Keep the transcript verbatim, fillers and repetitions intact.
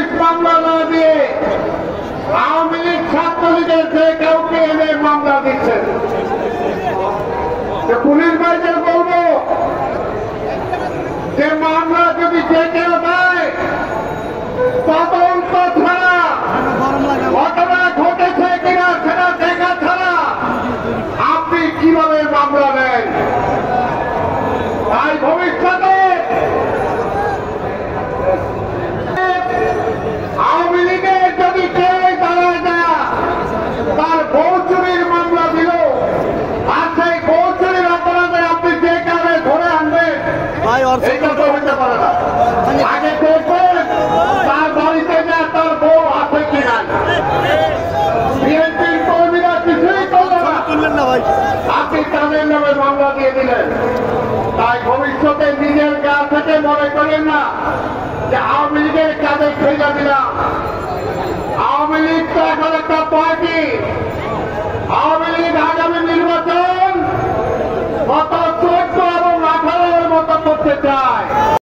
Police মামলা না দিয়ে আওয়ামী লীগ ছাত্রলীগের যে কাউকে এনে মামলা দিচ্ছেন। পুলিশ ভাইদের বলবো যে মামলা যদি যে কেউ দেয় তদন্ত ছাড়া ঘটনা ঘটেছে কিনা সেটা দেখা ছাড়া আপনি কিভাবে মামলা নেন? তাই ভবিষ্যতে আওয়ামী লীগের যদি কেউ দাঁড়ায় না তার বউ চুরির মামলা দিল আর সেই বউ চুরির অপরাধে আপনি যে কারণে ধরে আনবেন এটা তো হইতে পারে না। আগে দেখবেন তার বাড়িতে যা তার বউ আছে কিনা। বিএনপির কর্মীরা কিছুই করলেন না, আপনি তাদের নামে মামলা দিয়ে দিলেন। তাই ভবিষ্যতে নিজের গা থেকে মনে করেন না যে আওয়ামী লীগের কাজে ফেলে দিলাম। আওয়ামী লীগ তো এখন একটা পার্টি। আওয়ামী লীগ আগামী নির্বাচন গত চোদ্দ এবং আঠারোর মতো করতে চায়।